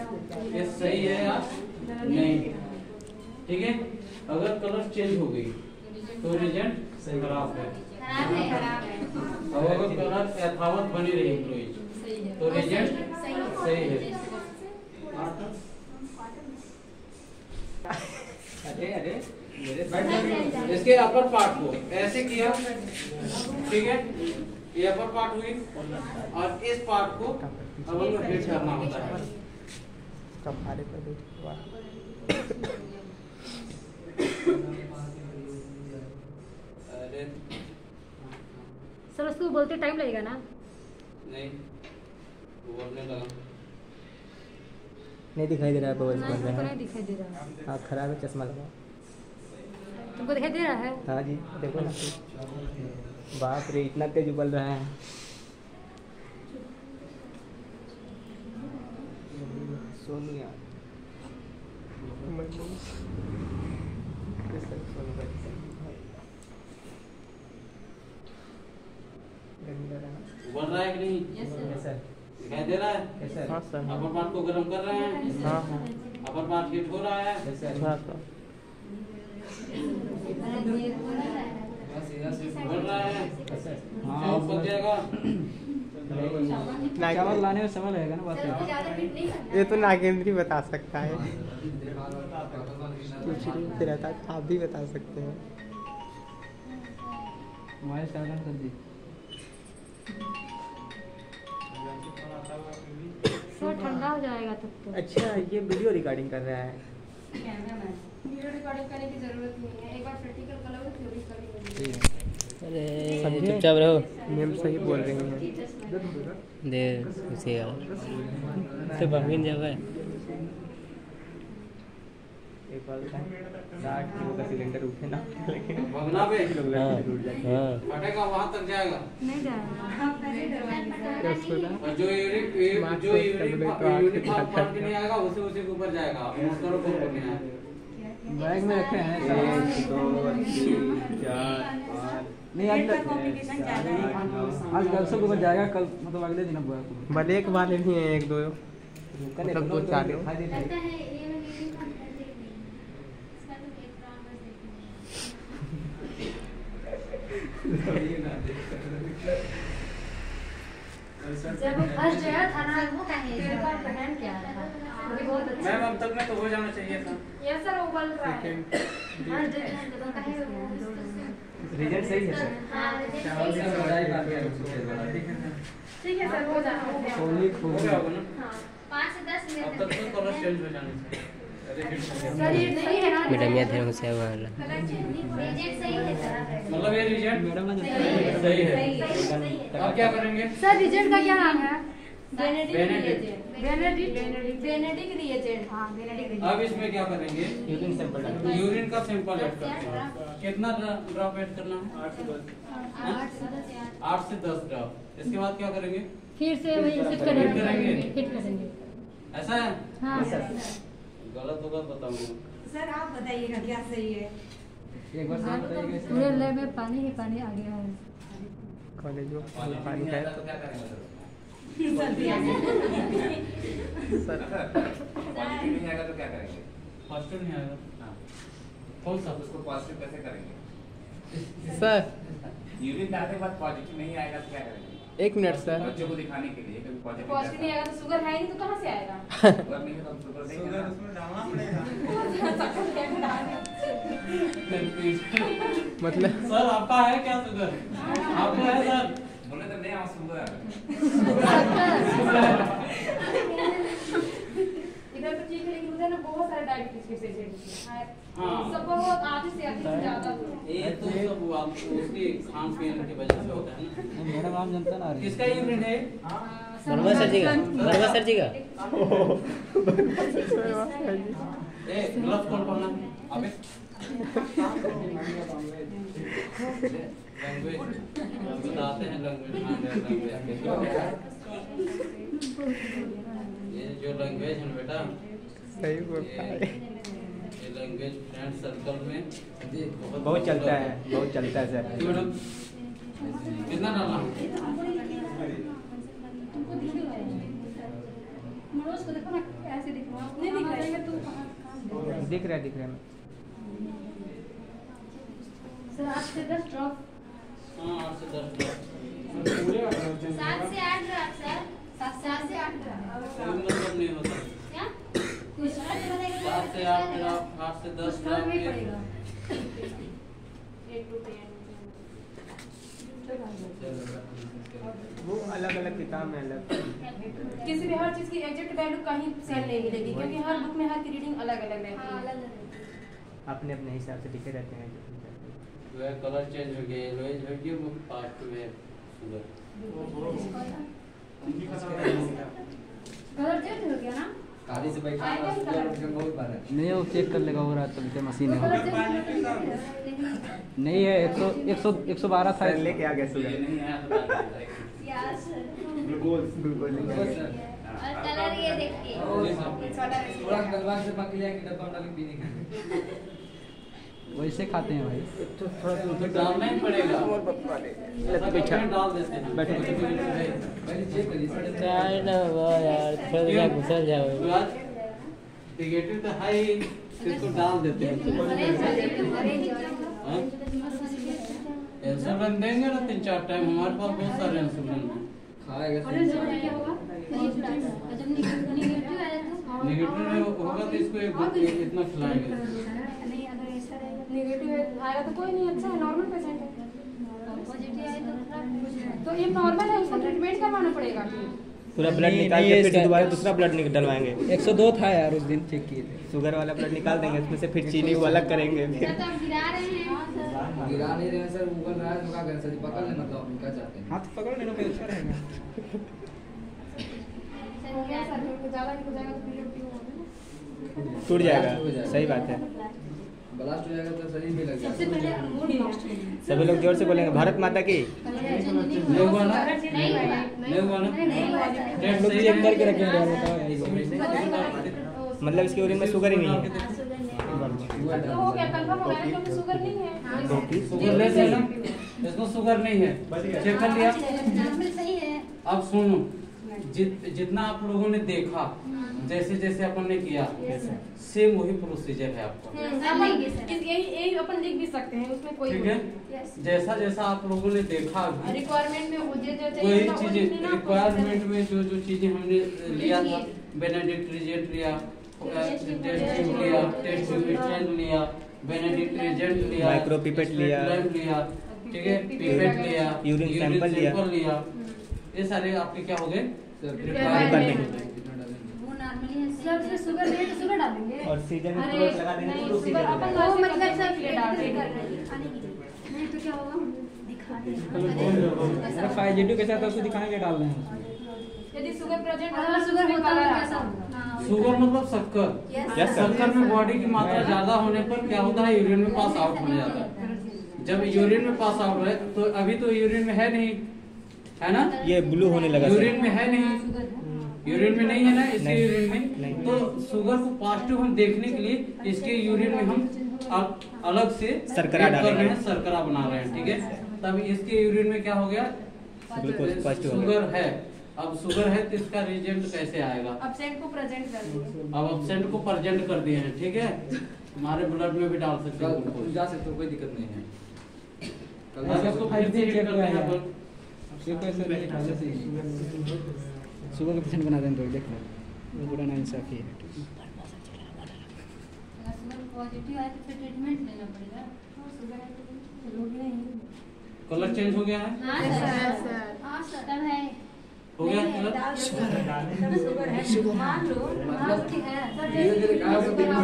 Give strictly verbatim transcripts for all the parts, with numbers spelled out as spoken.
ये सही है या नहीं। ठीक है, अगर कलर चेंज हो गई तो रिजल्ट खराब है। अब अगर कलर यथावत बनी रही एम्प्लॉई तो रिजल्ट सही है। अरे अरे इसके अपर पार्ट को ऐसे किया, ठीक है, ये अपर पार्ट हुई और इस पार्ट को अब हमको हेड करना होता है। अरे सर उसको बोलते टाइम लगेगा ना? नहीं, बोलने लगा नहीं दिखाई दे रहा है, बबल्स बन रहे हैं। नहीं दिखाई दे रहा है। हाँ खराब है, चश्मा लगा। तुमको दिखाई दे रहा है? हाँ जी देखो ना, बाप रे इतना तेज उबल रहा है। सोनिया उबल रहा है कि नहीं? Yes sir. दिखाई दे रहा है? Yes sir. हाँ सर। अपर पार्ट को गर्म कर रहे हैं। हाँ हाँ। अपर पार्ट हीट हो रहा है। Yes sir. हाँ सर। उबल रहा है। Yes sir. हाँ उबल जाएगा। चावल लाने में समय लगेगा ना, बात ये तो नागेंद्र ही बता सकता है। कुछ नहीं रहता, आप भी बता सकते हैं। मोबाइल चार्जर कर दी। सर ठंडा हो जाएगा तब तो। अच्छा ये वीडियो रिकॉर्डिंग कर रहा है। वीडियो रिकॉर्डिंग करने की जरूरत नहीं है, एक बार प्रैक्टिकल कर लो थ्योरी कर। अरे चुपचाप रहो, मैम सही बोल रही हैं। दे उसे तो बमिन जब है एक बार साठ किलो का सिलेंडर उठे ना, लेकिन भगना पे हाँ फटेगा वहां तक जाएगा। नहीं जाएगा। और जो यूनिट जो यूनिट पार्ट के नहीं आएगा उसे उसी के ऊपर जाएगा। नोट करो कौन कौन नहीं आएगा। बैग में रखे हैं एक दो तीन चार पाँच। नहीं आज आज गर्ल्स के ऊपर जाएगा, कल मतलब अगले दिन बॉय भले एक वाले भी हैं, एक दो मतलब दो चार। जब फर्स्ट जगह था ना वो कहीं एक बार पहन के आया था, वो भी बहुत अच्छा। मैम अब तक में तो हो जाना चाहिए था। यस सर उबल रहा है। फर्स्ट जगह तो कहीं रिजल्ट सही है सर। हां चावल से बढ़ाई काफी है, ठीक है ठीक है सर, हो जाएगा। सोनी हो गया होगा ना। हां पाँच से दस मिनट अब तक तो कलर चेंज हो जाना चाहिए। सर ये सही है ना? मैडम ये थे उसे वाला रिजल्ट सही है सर। मतलब ये रिजल्ट मैडम सही है। अब क्या करेंगे? सर रिजल्ट का क्या नाम है? बेनेडिक्ट। Benedict Benedict reagent. हां बेनेडिक्ट। अब इसमें क्या करेंगे? यूरिन सैंपल डालना। यूरिन का सैंपल ऐड करते हैं। कितना ड्रॉप ऐड करना है? आठ से दस। आठ से दस ड्रॉप। इसके बाद क्या करेंगे? फिर से वही शिफ्ट करेंगे, हिट करेंगे। ऐसा है? हां गलत होगा बताऊंगा। सर आप बताइएगा क्या सही है। एक बार सही बताइएगा। पूरे लैब में पानी ही पानी आ गया है। कॉलेज में पानी है तो क्या करेंगे? सर पॉजिटिव नहीं आएगा तो क्या करेंगे? पॉजिटिव नहीं आएगा। हाँ। कौन सा? उसको पॉजिटिव कैसे करेंगे? सर यूरिन डालने के बाद पॉजिटिव नहीं आएगा तो क्या करेंगे? एक मिनट सर। बच्चों को दिखाने के लिए कभी पॉजिटिव पॉजिटिव नहीं आएगा तो शुगर है ही नहीं तो कहाँ से आएगा? शुगर नहीं है तो हम शुगर नहीं शुगर खाना। उसमें डालना पड़ेगा। मतलब सर आपका है क्या शुगर? आपको है सर? बोले तो नहीं, हम शुगर इधर तो ठीक है, लेकिन उधर ना बहुत सारे डायबिटीज के पेशेंट हैं। हाँ। सब बहुत आधे से अधिक से ज्यादा। ये तो सब वो आप उसकी खान पीन की वजह से होता है ना। मैडम आप जनता ना किसका यूरिन है? वर्मा सर जी का वर्मा सर जी का ए ग्लव्स कौन पहना है? अबे लैंग्वेज बताते हैं, लैंग्वेज ये जो लैंग्वेज है बेटा सही बोलता है। ये लैंग्वेज फ्रेंड सर्कल में बहुत बहुत चलता है, बहुत चलता है सर। मैडम कितना डालना? क्लोज को देखो ना, ऐसे दिख रहा है। नहीं दिख रहा है, तू कहाँ दिख रहा है दिख रहा है सर आठ से दस ड्रॉप। हाँ आठ से दस ड्रॉप। सात से आठ ड्रॉप सर। सात सात से आठ ड्रॉप। कोई मतलब नहीं होता। क्या? कुछ और बताएगा? सात से आठ ड्रॉप, आठ से दस कुछ और ड्रॉप नहीं ये- पड़ेगा। वो अलग अलग किताब में अलग। किसी भी हर चीज की एग्जैक्ट वैल्यू कहीं सेम नहीं मिलेगी, क्योंकि हर बुक में हर की रीडिंग अलग अलग रहती हाँ है। अलग अलग। अपने अपने हिसाब से लिखे रहते हैं जो भी करते हैं। जो है कलर चेंज हो गया, येलोइश हो गया, वो पास्ट में शुगर। कलर चेंज हो गया ना? काली से बैठा आएगा ही शुगर कलर। उसमें बहुत बार है। नहीं वो चेक कर लेगा, हो रहा तो लिखे मशीन में कलर होगा। चेंज हो गया। नहीं है एक सौ एक सौ एक सौ बारह था लेके आ गया ये नहीं है तो बात है। यार सर। ग्लूकोज ग्लूकोज और कलर ये देखिए। थोड़ा कलवार से बाकी जाके डब्बा में डाल के पीने का। वैसे खाते हैं भाई। तो डालना ही पड़ेगा। बैठा डाल देते हैं। बैठो। पहले चेक करिए साढ़े चाय ना हुआ यार, थोड़ा सा घुसल जाओ। निगेटिव तो है ही, इसको डाल देते हैं। हाँ? इंसुलिन देंगे ना तीन चार टाइम, हमारे पास बहुत सारे इंसुलिन हैं। खाएगा ऑरेंज वाला क्या होगा? जब निगेटिव आया तो निगेटिव में होगा तो इसको एक इतना खिलाएंगे। नहीं अगर ऐसा रहेगा नेगेटिव आएगा तो कोई नहीं, अच्छा है, नॉर्मल पेशेंट है। पॉजिटिव आया तो खराब। तो ये नॉर्मल है, उसको ट्रीटमेंट करवाना पड़ेगा। पूरा ब्लड नहीं, निकाल नहीं, के फिर इसका- दोबारा दूसरा ब्लड निकल डलवाएंगे। एक सौ दो था यार उस दिन चेक किए थे। शुगर वाला ब्लड निकाल देंगे, उसमें से फिर चीनी को अलग करेंगे फिर। सर तो आप गिरा रहे हैं। हाँ सर। गिरा नहीं रहे हैं सर, उगल रहा है तो क्या करें सर, पकड़ लेना तो हम क्या चाहते हैं। हाथ पकड़ लेना फिर अच्छा रहेगा। सर हो क्या गया सर, क्योंकि ज़्यादा हो जाएगा तो पीरियड ट्यूब होगा ना। टूट जाएगा, सही बात है। ब्लास्ट हो जाएगा तो शरीर में लग सबसे जाएगा। पहले मूड लॉस्ट हो सभी लोग जोर से बोलेंगे भारत माता की। नहीं हुआ ना? नहीं हुआ। नहीं हुआ ना? नहीं हुआ। डेट लोग सही चेक है? करके रखेंगे यार, बताओ यार। मतलब इसके यूरिन में शुगर ही नहीं है। हाँ, शुगर नहीं है। तो हो गया, कंफर्म हो गया ना, क्योंकि शुगर नहीं है। शुगर लेस है ना? इसको शुगर नहीं है, चेक कर लिया। नॉर्मल सही है। अब सुनो, जित जितना आप लोगों ने देखा, जैसे जैसे अपन ने किया, सेम वही प्रोसीजर है आपका। अपन इस- यही यही अपन लिख भी सकते हैं, उसमें कोई ठीक है? जैसा जैसा आप लोगों ने देखा अभी, रिक्वायरमेंट में वो जो जो वही चाहिए ना, वो चीजें लिखने ना, रिक्वायरमेंट में जो जो चीजें हमने लिया था, बेनेडिक्ट रिजेंट लिया, टेस्ट ट्यूब लिया, टेस्ट ट्यूब लिया, बेनेडिक्ट रिजेंट लिया, माइक्रोपिपेट लिया, लिया, ठीक है, पिपेट लिया, यूरिन सैंपल लिया। सैंपल लिया, ये सारे आपके क्या हो गए? रिक्वायरमेंट। वो नॉर्मली है। सर उसमें शुगर नहीं है तो शुगर डालेंगे। और सीजन में अरे, तुरंत लगा देंगे नहीं, तो उसी शुगर में अपन मिलेगा। वो मतलब सब सब ले डाल देंगे। नहीं तो क्या होगा? दिखा देंगे। फाइव के साथ आपको दिखाने के डाल रहे हैं। यदि शुगर प्रेजेंट अगर शुगर होता तो कैसा होगा? शुगर मतलब शक्कर। Yes, sir. शक्कर में बॉडी की मात्रा ज्यादा होने पर क्या होता है, यूरिन में पास आउट हो जाता है। जब यूरिन में पास आउट है तो अभी तो यूरिन में है नहीं, है ना? ये ब्लू होने लगा यूरिन सर। में है नहीं, यूरिन में नहीं है ना, इसके नहीं, यूरिन में। नहीं। तो शुगर को पॉजिटिव हम देखने के लिए इसके यूरिन में हम अ- अलग से शर्करा add कर डालेंगे। रहे हैं, शर्करा बना रहे हैं, ठीक है? तब इसके यूरिन में क्या हो गया, ग्लूकोज पॉजिटिव हो गया। शुगर है। अब शुगर है तो इसका रिजल्ट कैसे आएगा? एब्सेंट को प्रेजेंट कर देंगे। अब एब्सेंट को प्रेजेंट कर दिए हैं, ठीक है? हमारे ब्लड में भी डाल सकते हैं कल ग्लूकोज। जा सकते हो, कोई दिक्कत नहीं है। कल अब इसको फिर से हीट करते हैं अपन। सुबह का पेशेंट बना देंगे तो देख लो, पूरा नाइंसाफी है। अगर शुगर पॉजिटिव आए तो फिर ट्रीटमेंट लेना पड़ेगा। शुगर है तो लोग नहीं। कलर चेंज हो गया है? हाँ सर। हाँ सर। तब है। हो गया कलर? शुगर है। मान लो। हाँ ठीक है। धीरे धीरे कहा से दिन में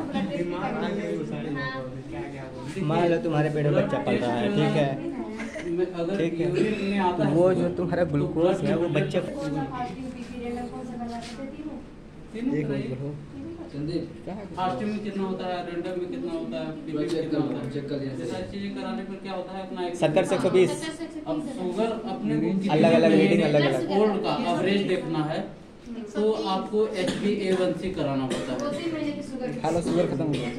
मान लो तुम्हारे पेट में बच्चा पल रहा है, ठीक है? में अगर ठीक है। यूरिन में आता है वो जो तुम्हारा ग्लूकोज है वो बच्चे कौन सा फास्टिंग पीरियड में कौन सा करवा सकते हैं? तीनों? तीनों एक बताइए। मिनट रहो। संदीप फास्टिंग में कितना होता है, रेंडम में कितना होता है, पीपी में चेक कितना कर होता लो, है, चेक कर लिया। ये सारी चीजें कराने पर क्या होता है अपना एक- सत्तर से एक सौ बीस। अब शुगर अपने को किसी अलग अलग भी रीडिंग महीने अलग अलग। ओल्ड का एवरेज देखना है तो आपको H B A one C कराना पड़ता है। उसी महीने की शुगर की- हालो शुगर खत्म हो गया।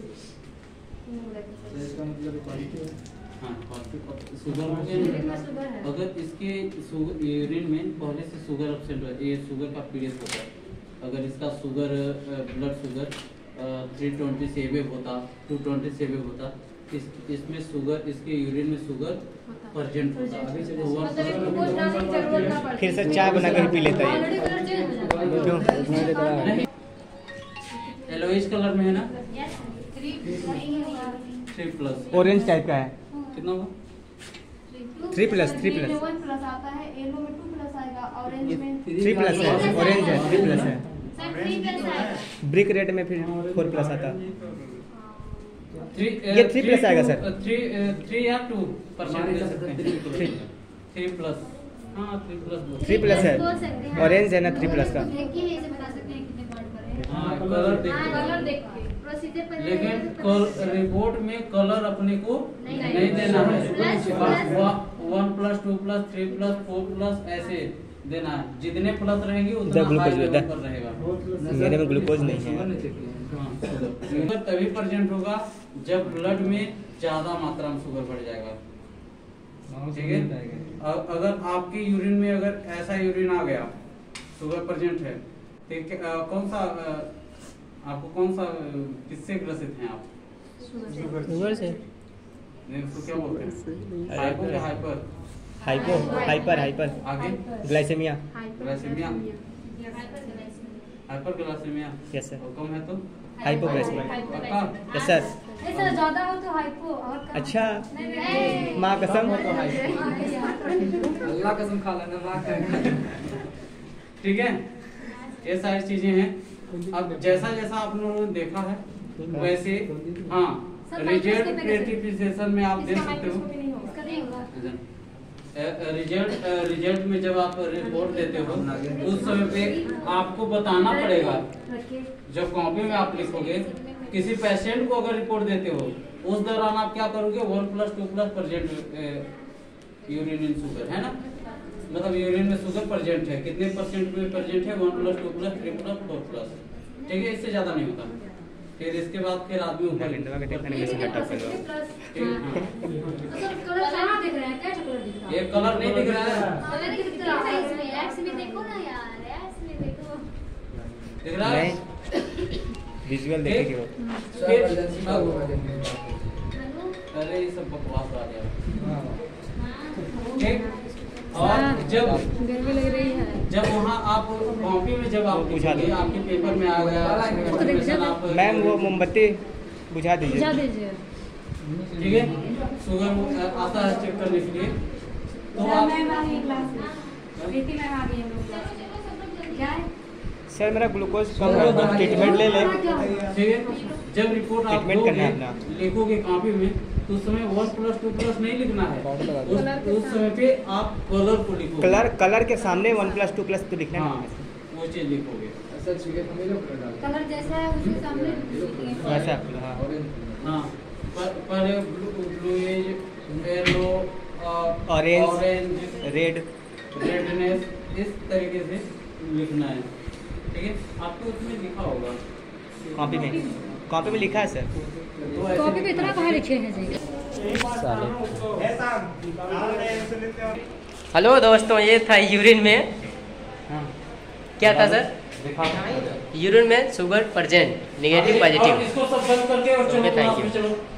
तो इसका मतलब क्वालिटी है। हाँ, शुगर हो यूरिन गया। में शुगर है। अगर इसके शुगर यूरिन में पहले से शुगर एब्सेंट है, ये शुगर का पीरियड होता है, अगर इसका sugar blood sugar three twenty से एबव होता, टू ट्वेंटी से एबव होता, इस इसमें शुगर, इसके यूरिन में शुगर प्रेजेंट होता। तो फिर से चाय बना कर पी लेता है। येलोइश कलर में है ना, थ्री प्लस ऑरेंज टाइप का है। कितना हुआ? Three plus three plus one plus आता है, येलो में टू प्लस आएगा, ऑरेंज में थ्री प्लस है, ऑरेंज है, थ्री प्लस है। सर थ्री प्लस आएगा। ब्रिक रेड में फिर फोर प्लस आता। थ्री ये थ्री प्लस आएगा सर। थ्री थ्री या टू परसेंट दे सकते हैं। थ्री प्लस, हाँ थ्री प्लस थ्री प्लस है, बोल सकते हैं। ऑरेंज है ना थ्री प्लस का। देख के ही इसे बता सकते हैं कितने पॉइंट पर है। हाँ कलर देख हाँ, के। कलर देख के प्रोसीजर पर लेकिन कल रिपोर्ट में कलर अपने को नहीं, नहीं देना है। Plus, plus. One plus two plus three plus four plus ऐसे देना है। जितने प्लस रहेंगे इधर उतना ग्लूकोज हाई देता लेवल है। पर रहेगा। मेरे में ग्लूकोज नहीं है। हाँ, शुगर तभी प्रेजेंट होगा जब ब्लड में ज्यादा मात्रा में शुगर बढ़ जाएगा। ठीक है, अ- अगर आपके यूरिन में अगर ऐसा यूरिन आ गया, शुगर प्रेजेंट है, तो क्या- अ, कौन सा अ, आपको कौन सा अ, किससे ग्रसित हैं आप? शुगर से नहीं, उसको क्या बोलते हैं? हाइपो या हाइपर? हाइपो हाइपर हाइपर आगे glycaemia. Glycaemia, hyper glycaemia. Yes sir. और कम है तो हाइपोग्लाइसेमिया। पक्का? Yes sir. ऐसा ज्यादा हो तो हाइपो और कम। अच्छा, नहीं, माँ कसम। अल्लाह कसम खा लेना माँ का। ठीक है, ये सारी चीजें हैं। अब जैसा जैसा आप लोगों ने देखा है वैसे हाँ रिजल्ट प्रेसिपिटेशन में आप देख सकते हो। इसका नहीं होगा। रिजल्ट रिजल्ट में जब आप रिपोर्ट देते हो उस समय पे आपको बताना पड़ेगा। जब कॉपी में आप लिखोगे, किसी पेशेंट को अगर रिपोर्ट देते हो उस दौरान आप क्या करोगे? One plus two plus present urine in sugar है ना, मतलब यूरिन में शुगर प्रेजेंट है, कितने परसेंट में प्रेजेंट है? One plus two plus three plus four plus. ठीक है, इससे ज्यादा नहीं होता। फिर इसके बाद फिर आदमी ऊपर कलर कहाँ दिख रहा है? क्या कलर दिख रहा है? ये कलर नहीं दिख रहा है, कलर दिख रहा है इसमें। एक्स में देखो ना यार, एक्स में देखो। दिख रहा है? नहीं, विजुअल देखेंगे वो। अरे ये सब बकवास आ गया। ठीक, और जब गर्मी लग रही है। जब वहाँ आप कॉपी में जब आप बुझा लिखोगे, दो। आपके पेपर में आ गया information आप मैम वो मोमबत्ती बुझा दीजिए। बुझा दीजिए। ठीक है, शुगर आता है चेक करने के लिए, तो आप क्या है? सर मेरा ग्लूकोज कम है, ट्रीटमेंट ले ले। ठीक है, जब रिपोर्ट आप ट्रीटमेंट करना है दोगे, अपना। लिखोगे कॉपी में, तो उस समय वन प्लस टू प्लस नहीं लिखना है। उस, उस समय पे आप कलर को लिखोगे। कलर कलर के सामने वन प्लस टू प्लस तो लिखना हाँ, है। वो चीज लिखोगे। कलर जैसा है उसके सामने वैसा हाँ। हाँ, पर पर bluish, yellow, Orange, orange, red. Redness, इस तरीके से लिखना है। ठीक है, आपको उसमें लिखा होगा कॉपी में कॉपी में लिखा है सर। तो ऐसे कॉपी पे इतना कहाँ लिखे हैं जी? हेलो दोस्तों, ये था यूरिन में। हाँ, क्या था सर? दिखा। यूरिन में शुगर प्रेजेंट, नेगेटिव अब पॉजिटिव। इसको सब बंद करके और चलो Okay, thank क्लास में you. चलो।